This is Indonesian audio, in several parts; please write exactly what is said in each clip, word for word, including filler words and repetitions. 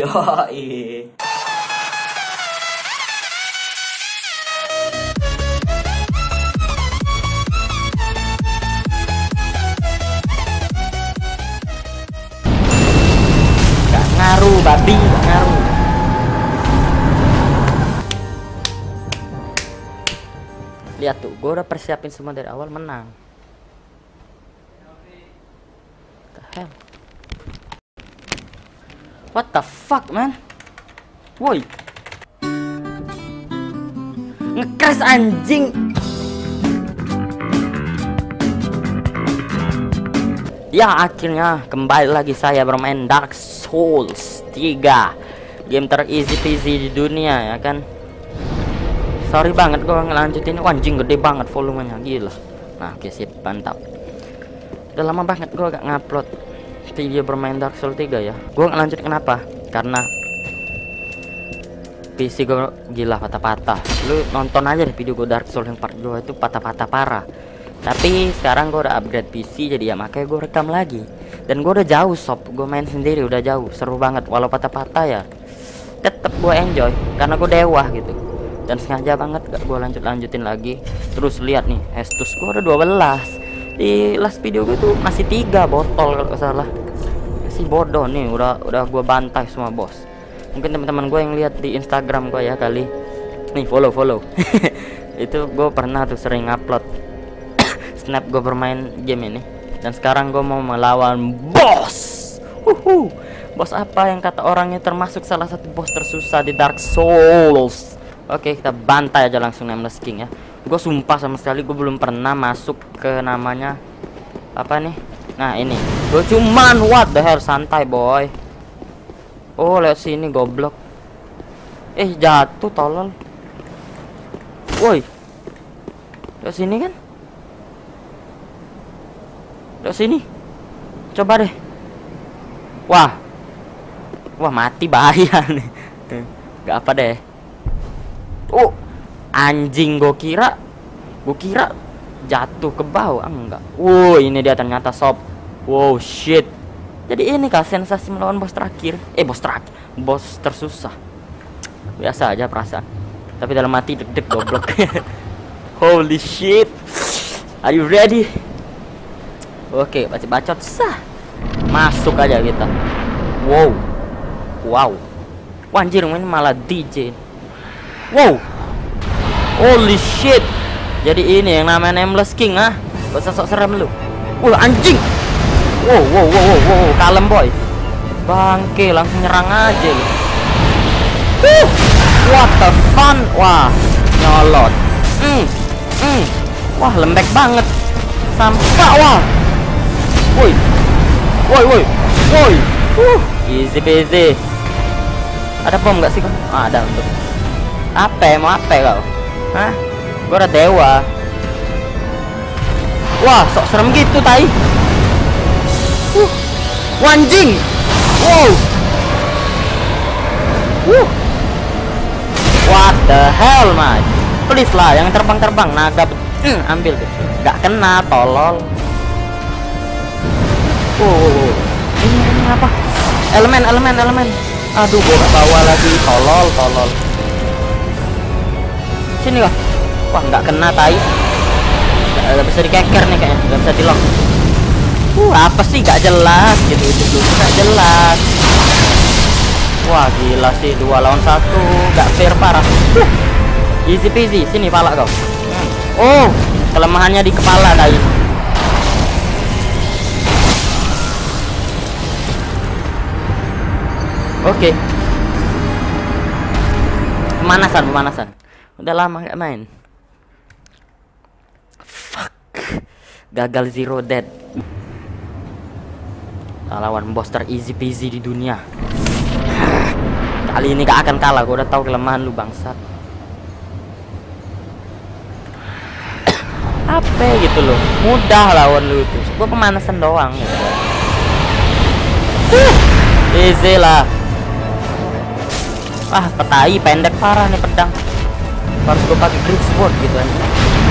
Yoi. Gak ngaruh babi, gak ngaruh. Lihat tuh, gue udah persiapin semua dari awal, menang. What the hell? What the fuck, man? Woi, nge-crash anjing. Ya, akhirnya kembali lagi saya bermain Dark Souls tiga, game ter-easy peasy di dunia, ya kan. Sorry banget gue ngelanjutin. Wah, anjing gede banget volumenya, gila. Nah, oke, sip, mantap. Udah lama banget gue gak ngupload video bermain Dark Souls tiga ya. Gue ngelanjut kenapa? Karena P C gue gila patah-patah. Lu nonton aja deh video gue Dark Souls yang part dua itu patah-patah parah. Tapi sekarang gue udah upgrade P C, jadi ya makanya gue rekam lagi. Dan gue udah jauh sob, gue main sendiri udah jauh, seru banget. Walau patah-patah ya tetep gue enjoy karena gue dewa gitu. Dan sengaja banget gak gue lanjut-lanjutin lagi. Terus lihat nih, Estus gue udah dua belas. Di last video gue tuh masih tiga botol kalau salah. Masih bodoh nih, udah udah gue bantai semua bos. Mungkin teman-teman gue yang lihat di Instagram gue ya kali. Nih, follow follow. Itu gue pernah tuh sering upload snap gue bermain game ini. Dan sekarang gue mau melawan bos. Uhuh. Bos apa yang kata orangnya termasuk salah satu bos tersusah di Dark Souls. Oke, kita bantai aja langsung Nameless King ya. Gue sumpah sama sekali gue belum pernah masuk ke namanya apa nih. Nah ini, gue cuman what the hell, santai boy. Oh, lewat sini goblok. Eh, jatuh tolol. Woi, lewat sini kan? Lewat sini. Coba deh. Wah, wah mati bahaya nih. Gak apa deh. Oh, anjing, gue kira gue kira jatuh ke bawah. Enggak. Wow, ini dia ternyata sob. Wow, shit. Jadi ini kah sensasi melawan bos terakhir? Eh, bos terakhir, bos tersusah. Biasa aja perasaan, tapi dalam hati deg-deg goblok. Holy shit. Are you ready? Oke, bacot-bacot sah. Masuk aja kita. Wow. Wow. Wah, anjir, ini malah D J. Wow, holy shit. Jadi ini yang namanya Nameless King, ah. Gak usah sok serem lu. Wah, anjing. Wow, wow, wow, wow, wow. Kalem boy. Bangke, langsung nyerang aja lu. uh, What the fun. Wah, nyolot. Hmm, hmm. Wah, lembek banget. Sampah, wah. Woi, woi, woi, woi. Uh, easy peasy. Ada bom gak sih kau? Ah, ada untuk apa? Mau apa kau? Hah? Gue udah dewa. Wah, sok serem gitu tai. Uh, wanjing. Wow. Uh. What the hell, man? Please lah, yang terbang-terbang naga. Hmm, ambil tuh. Gak kena, tolol. Uh. Ini, ini apa? Elemen, elemen, elemen. Aduh, gue gak bawa lagi. Tolol, tolol. Sini lah. Wah, nggak kena tai. Nggak bisa dikeker nih kayaknya, nggak bisa di lock. Uh, apa sih gak jelas gitu itu dulu, gak jelas. Wah, gila sih, dua lawan satu, gak fair parah. Uh, easy peasy, sini pala kau. Hmm. Oh, kelemahannya di kepala tai. Oke. Pemanasan, pemanasan. Udah lama gak main. Fuck. Gagal zero dead. Kita lawan bos ter easy peasy di dunia. Kali ini gak akan kalah. Gue udah tahu kelemahan lu bangsat. Apa gitu loh. Mudah lawan lu tuh. Gue pemanasan doang ya. Uh, easy lah. Wah, petai pendek parah nih pedang. Harus gue pakai grip sword gitu aja.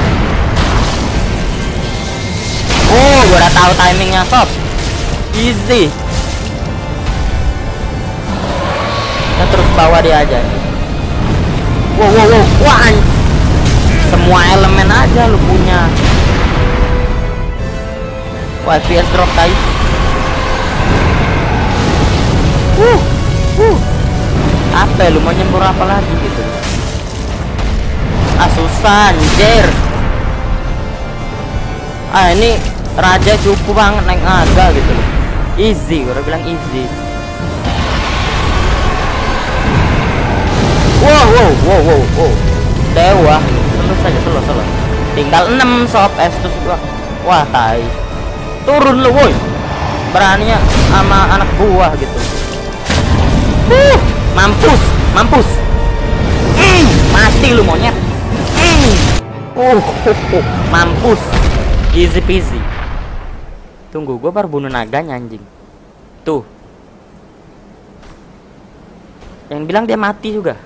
Oh, gue udah tahu timingnya sob. Easy. bawa dia aja. Wow wow wow. Wah, semua elemen aja lu punya. Wah, F P S drop tadi. Uh, uh. Apa lu mau nyembur apa lagi gitu? Ah susah anjir. Ah ini raja cukup banget naik naga gitu loh. Easy, gue udah bilang easy. Wow wow wow wow wow. Dewa, selo saja selo selo. Tinggal enam sob Estus gua. Wah tai. Turun lu woi. Beraninya sama anak buah gitu. Uh, mampus, mampus. Mm, mati lu monyet. Mm. Uh, uh, uh, mampus. Easy peasy. Tunggu, gua baru bunuh naganya anjing. Tuh. Yang bilang dia mati juga.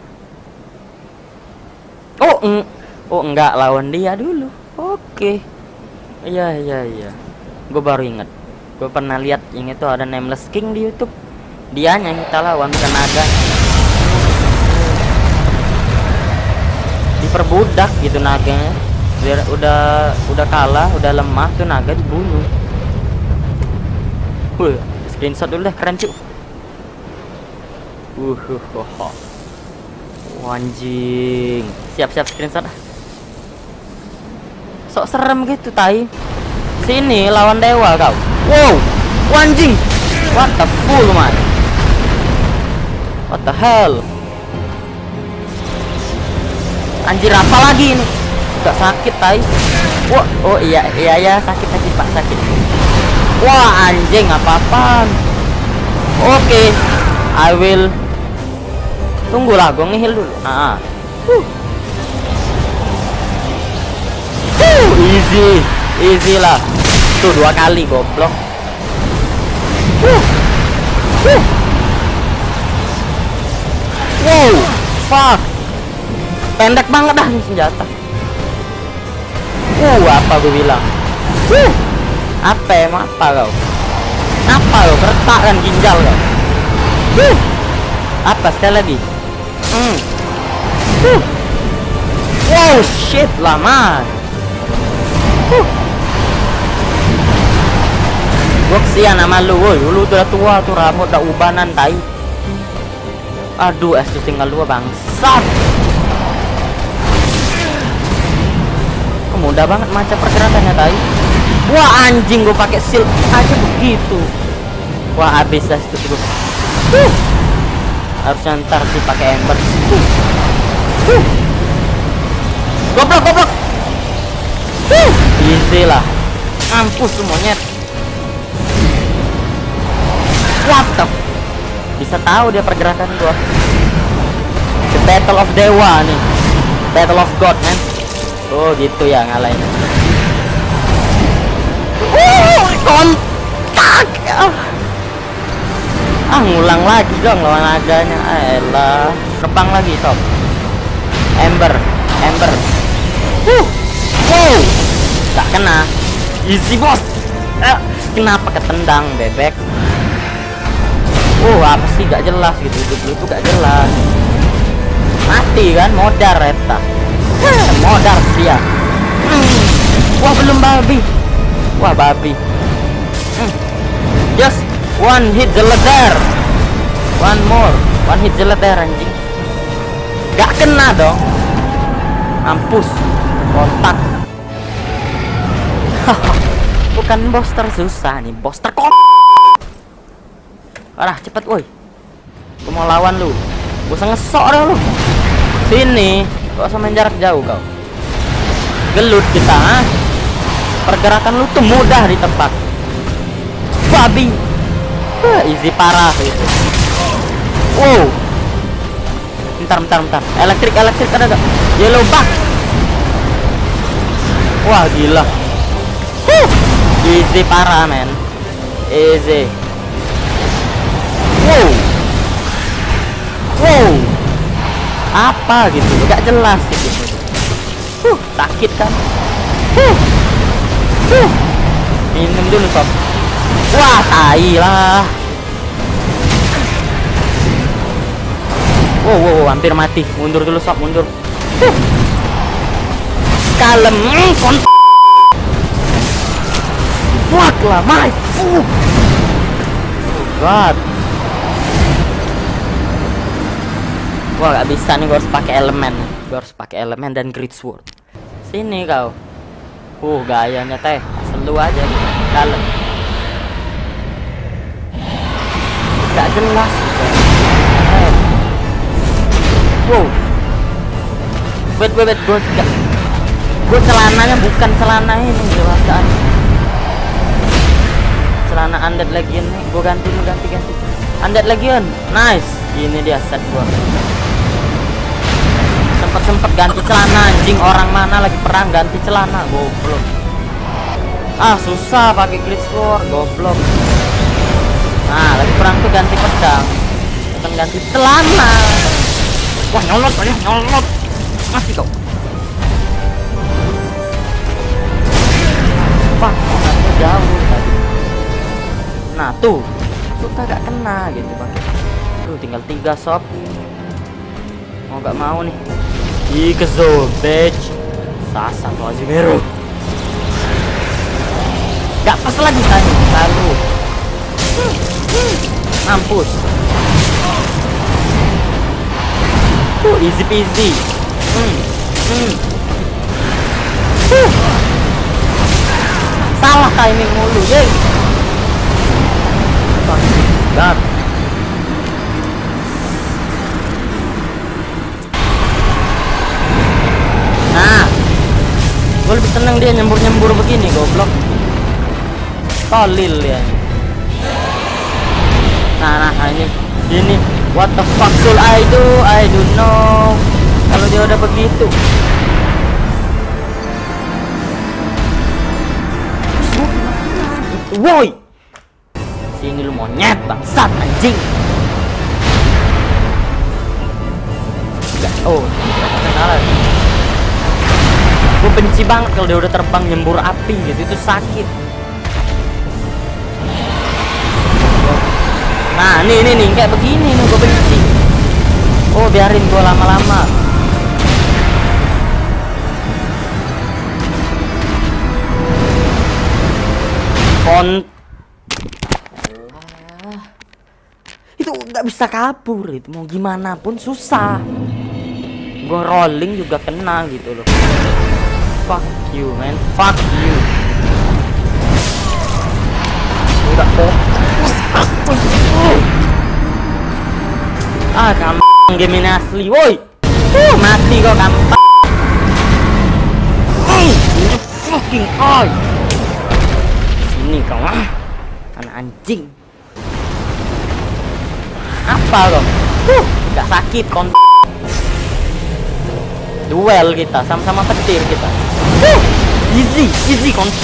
Oh, eng oh enggak, lawan dia dulu. Oke. Iya iya iya. Gue baru inget. Gue pernah lihat yang itu ada Nameless King di YouTube. Dia yang kita lawan bukan naga. Diperbudak gitu naganya. Dia udah udah kalah, udah lemah tuh naga dibunuh. Wuh, screenshot dulu deh, keren cuy. Uh, uh, uh, uh. Anjing, siap-siap screenshot. Sok serem gitu tai. Sini lawan dewa kau. Wow, anjing. What the full man. What the hell. Anjir apa lagi ini? Gak sakit tai. Wah, oh iya iya ya sakit sakit pak sakit. Wah anjing apa-apaan. Oke, okay, I will. Tunggulah, gue ngehil dulu. Ah, uh. Uh, easy, easy lah. Tuh dua kali goblok. Uh. Uh. Wow, fuck. Pendek banget dah nih senjata. Uh, apa gue bilang? Uh. Apa emang apa kau? Apa lo? Keretak kan ginjal kau. Uh. Apa sekali lagi? Hmm. Uh. Wow, shit lama. Uh. Gue kesian sama lu, woi. Lu udah tua tuh, rambut udah ubanan tai. Aduh, es tuh tinggal dua bangsat. Mudah banget macam pergerakannya tai. Wah anjing, gue pakai shield aja begitu. Wah habis es tuh gue. Uh. Harusnya ntar sih pakai ember. Uh. Uh. Goblok goblok. Uh. Easy lah. Mampus tuh monyet. What the f. Bisa tahu dia pergerakan gua. The Battle of Dewa nih. Battle of God man. Oh gitu ya ngalahin. Uh, kontak. Ah ngulang lagi dong lawan naganya. Ayolah, terbang lagi sob. Ember, ember. Uh, wow, tak kena. Easy bos. Eh, kenapa ketendang bebek? Uh, apa sih gak jelas gitu, hidup lu tuh gak jelas. Mati kan, modar reta. Modar dia. Hmm. Wah belum babi. Wah babi. Hmm. Just one hit jeleter. One more. One hit jeleter anjing. Gak kena dong. Mampus. Kontak. Bukan bos tersusah nih, bos terkon. Parah cepet woi. Gue mau lawan lu. Gue ngesok dah lu. Sini. Kok sama jarak jauh kau? Gelut kita, ha? Pergerakan lu tuh mudah di tempat. Babi. Wah, easy parah gitu. Wow. Bentar, bentar, bentar. Elektrik, elektrik ada gak? Yellow bug. Wah, gila. Huh. Easy parah, men. Easy. Wow. Wow. Apa gitu, gak jelas gitu. Huh, sakit kan? Huh. Huh. Minum dulu sob. Wah, tai lah. Wow, wow, wow, hampir mati. Mundur dulu sob, mundur. Uh. Kalem, kon. Fuck lah, my. Uh. Oh God. Wah, gak bisa nih, gue harus pakai elemen. Gue harus pakai elemen dan great sword. Sini kau. Uh, gayanya teh. Selu aja gitu. Dalam. Gak jelas gitu. Eh. Wow. Wait, wait, wait, gue gak. Gue celananya bukan celana ini jelaskan. Celana Undead Legion nih. Gue ganti, gue ganti, ganti. Undead Legion, nice. Ini dia set gue. Sempet-sempet ganti celana, anjing. Orang mana lagi perang ganti celana, goblok. Ah, susah pakai great sword, goblok. Nah, lagi perang tuh ganti pedang, bukan ganti celana. Wah, nyolot, banyak nyolot. Mati kau. Wah, orangnya jauh tadi. Nah, tuh. Suka gak kena gitu, Bang. Tuh, tinggal tiga sob. Mau gak mau nih. Ikezo, bitch. Sasa tuh Azimero. Gak pas lagi tadi, lalu. Mampus. Uh, easy peasy. Hmm. Hmm. Uh. Salah timing mulu, ye. God. Nah, gue lebih seneng dia nyembur-nyembur begini, goblok. Tolil ya. Nah, nah ini, ini, what the fuck should I do? I don't know. Kalau dia udah begitu. Woi, sini lu monyet bangsat anjing. Oh, kenalan. Gue benci banget kalau dia udah terbang nyembur api gitu, itu sakit. Nah, nih nih nih kayak begini nih gue benci. Oh, biarin gue lama-lama. Kon itu nggak bisa kabur, itu mau gimana pun susah. Gue rolling juga kena gitu loh. Fuck you man, fuck you. Udah fokus. Ah, gampang game ini asli, woi. Uh, mati kok gampang. Uh, fucking eye. Sini kau, ah, anak anjing. Apa kok? Uh, gak sakit kon. Duel kita, sama-sama petir kita. Uh, easy, easy kon.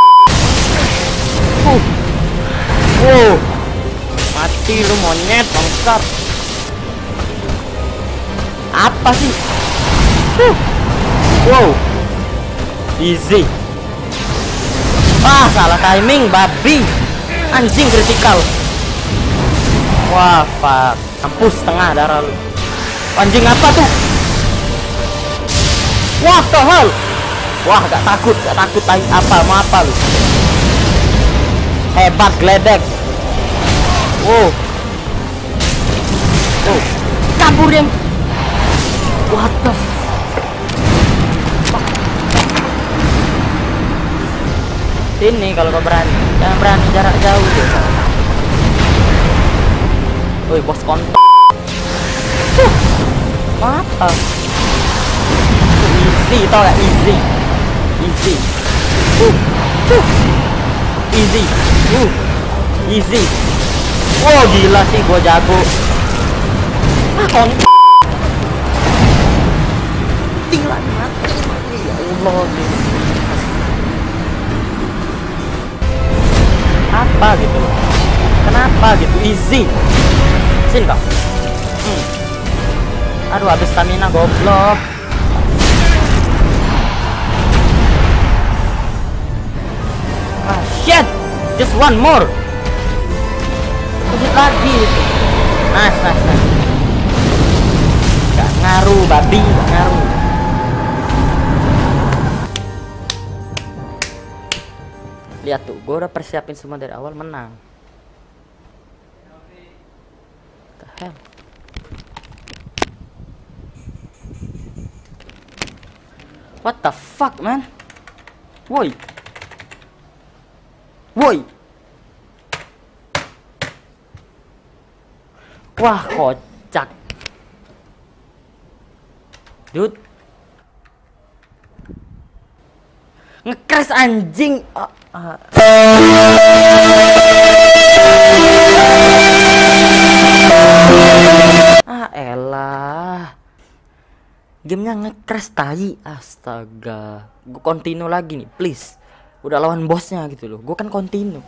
Uh. Wow. Mati lu monyet bangsat. Apa sih? Uh. Wow. Easy. Ah, salah timing babi. Anjing kritikal. Wah, fuck. Kampus setengah darah lu. Anjing apa tuh? What the hell? Wah, gak takut, gak takut apa, mau apa lu? Hebat geledek. Wow. Oh, kabur yang. What the fuck? Sini kalau kau berani, jangan berani jarak jauh deh. Woi, bos kontak. Uh, apa? Easy, tau gak? Easy, easy. Uh, uh. Easy, uh, easy. Wow, gila sih, gua jago. Ah, kontak. Tinggal mati, mati. Ya Allah. Apa gitu? Kenapa gitu? Easy. Sini kau. Hmm. Aduh, habis stamina goblok. Ah, shit. Just one more. Lanjut lagi. Nice, nice, nice. ngaruh babi, gak ngaruh. Lihat tuh, gue udah persiapin semua dari awal, menang. The hell? What the fuck, man? Woi, woi. Wah, kocak. Dude. Nge-crash anjing. Ah, ah. Ah, elah. Gamenya nge-crash tai. Astaga. Gue continue lagi nih, please. Udah lawan bosnya gitu loh. Gue kan continue.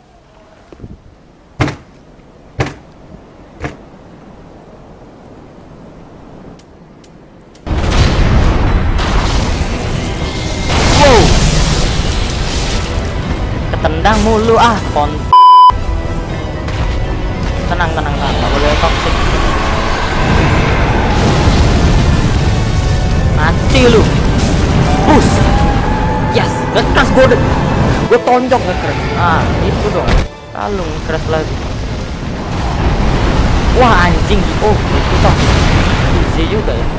Tendang mulu ah, kon. Tenang tenang tenang, nggak boleh toxic. Mati lu. Bus. Yes, nge-crash gue. Gue tonjok nge-crash. Ah, itu dong. Lalu nge-crash lagi. Wah anjing. Oh, itu toh. Easy juga ya.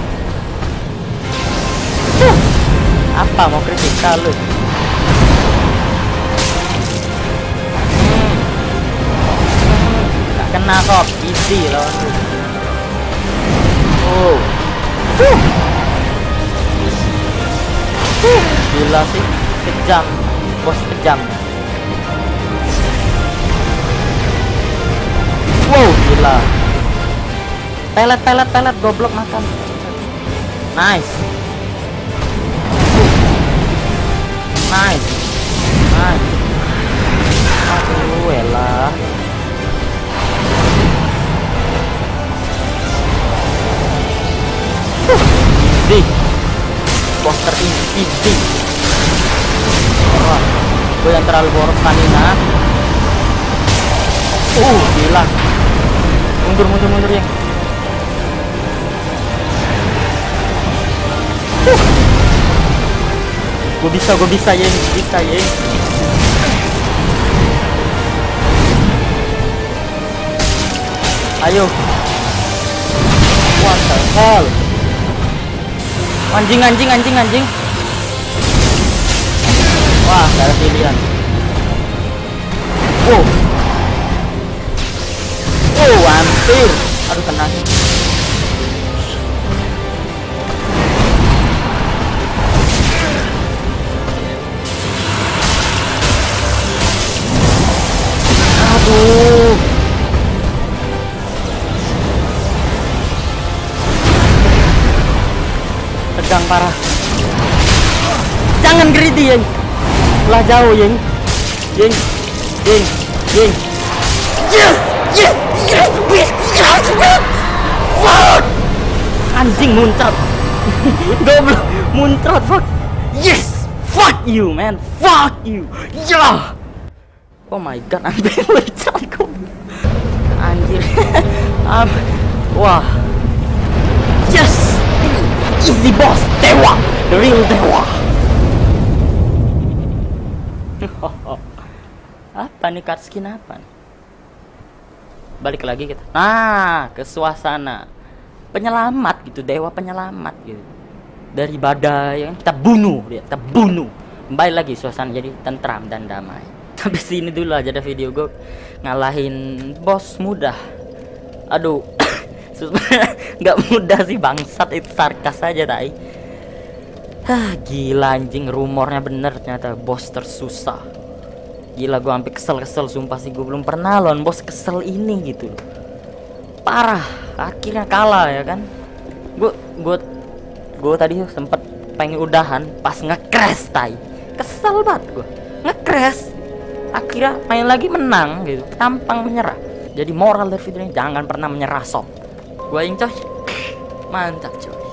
Uh, apa mau kritikal lu? Kena kok, easy lawan lu. Oh. Uh. Uh. Gila sih, kejam. Bos kejam. Wow, gila. Pelet, pelet, pelet, goblok makan. Nice. Nice. Nice. Aduh, elah. Easy. Poster easy. Wah, gue yang terlalu boros stamina. Uh, gila. Mundur, mundur, mundur ya. Uh. Gue bisa, gue bisa ya, bisa ya. Ayo. What the hell? Anjing, anjing, anjing, anjing. Wah, gak ada pilihan. Wow. Oh, hampir. Aduh, kena. Aduh. Tegang parah. Jangan greedy, Yeng. Lah jauh, Yeng. Yeng. Yeng. Yeng. Yes! Yes! Yes! Yes! Yes! Yes! Fuck! Anjing muncrat. Goblok, muncrat, fuck. Yes! Fuck you, man. Fuck you. Ya. Oh my god, ambil muncrat kok. Anjir. um, wah. Yes! Easy boss, Dewa, the real Dewa. Apa nih card skin apa nih? Balik lagi kita. Nah, ke suasana penyelamat gitu, Dewa penyelamat gitu. Dari badai yang kita bunuh, dia kita bunuh. Kembali lagi suasana jadi tentram dan damai. Sampai sini dulu aja ada video gue ngalahin bos mudah. Aduh. Nggak mudah sih bangsat, itu sarkas aja tai. Hah, gila anjing, rumornya bener ternyata bos tersusah. Gila, gue sampai kesel-kesel sumpah sih, gue belum pernah lawan bos kesel ini gitu. Parah, akhirnya kalah ya kan. Gue gue gue tadi sempet pengen udahan pas nge-crash tai. Kesel banget gue. Nge-crash. Akhirnya main lagi menang gitu, tampang menyerah. Jadi moral dari video ini jangan pernah menyerah sob. Gua yang coy, mantap coy.